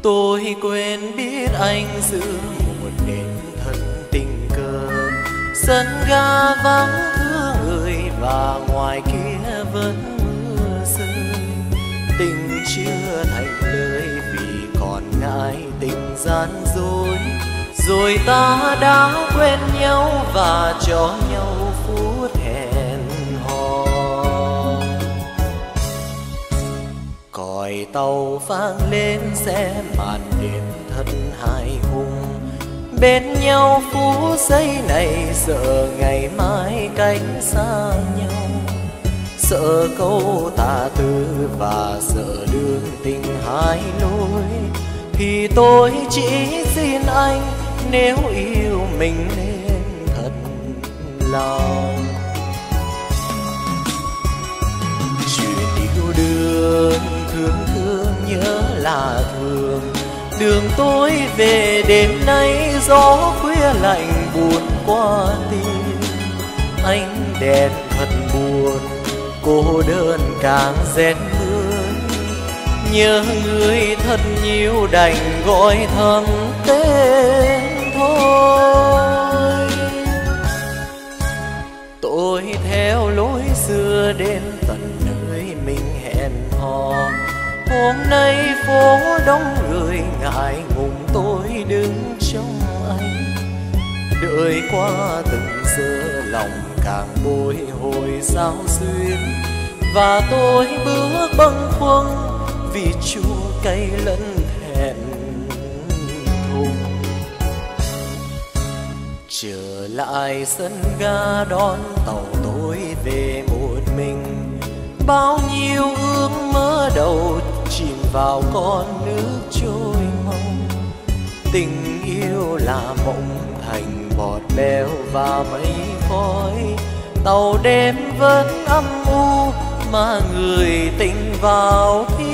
Tôi quên biết anh giữa một đêm thân tình cờ, sân ga vắng thưa người và ngoài kia vẫn mưa rơi. Tình chưa thành lời vì còn ngại tình gian dối, rồi ta đã quên nhau và cho nhau phút hẹn hò. Còi tàu vang lên sẽ màn đêm thật hài hùng, bên nhau phút giây này sợ ngày mai cách xa nhau. Sợ câu tà tư và sợ đường tình hai lối, thì tôi chỉ xin anh nếu yêu mình nên thật lòng. Chuyện yêu đương thương thương nhớ là thường, đường tôi về đêm nay gió khuya lạnh buồn qua tim. Ánh đèn thật buồn, cô đơn càng rét mướn, nhớ người thật nhiều đành gọi thầm tên thôi. Tôi theo lối xưa đến tận nơi mình hẹn hò, hôm nay phố đông người ngại ngùng tôi đứng trong anh. Đợi qua từng giờ lòng càng bồi hồi sao xuyên, và tôi bước bâng khuâng vì chua cay lẫn thẹn thùng. Trở lại sân ga đón tàu tôi về một mình, bao nhiêu ước mơ đầu chìm vào con nước trôi mong. Tình yêu là mộng thành bọt bèo và mây khói, tàu đêm vẫn âm u mà người tình vào thiên.